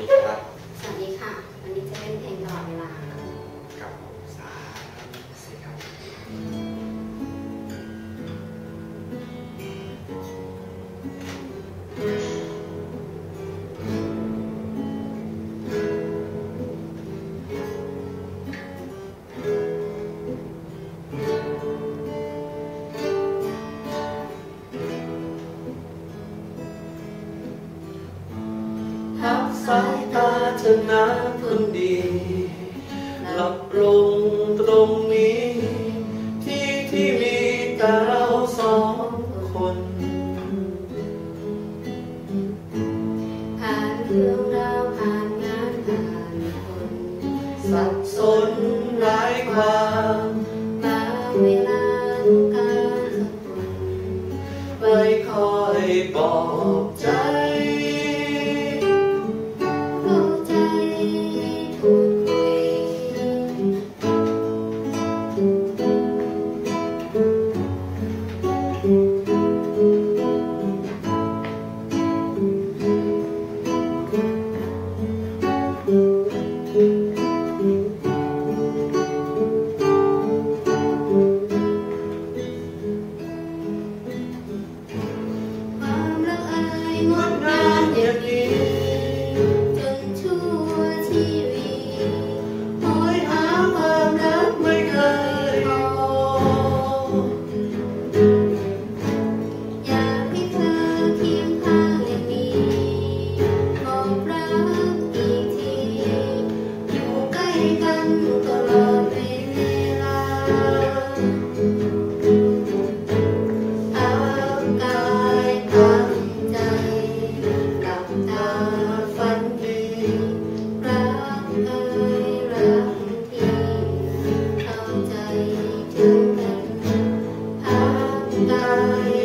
ดีครับสวัสดีค่ะวันนี้จะเล่นเพลงตลอดเวลากับสาสิครับพักสายตาเธอนะคนดีหลับลงตรงนี้ที่มีแต่เราสองคนผ่านเรื่องราวผ่านงานผ่านคนสับสนหลายความบางเวลาต้องการสักคนไม่ค่อยบอกใจพูดคุยความรักอายงดงามอย่างนี้จนชั่วชีวิตโหยหาความรักไม่เคยพออยากให้เธอเคียงข้างอย่างนี้บอกรักอีกทีอยู่ใกล้กันตลอดเวลาทั้งกายทั้งใจหลับตาฝันดีรักเอ่ยรักที่เข้าใจถึงกันทั้งกาย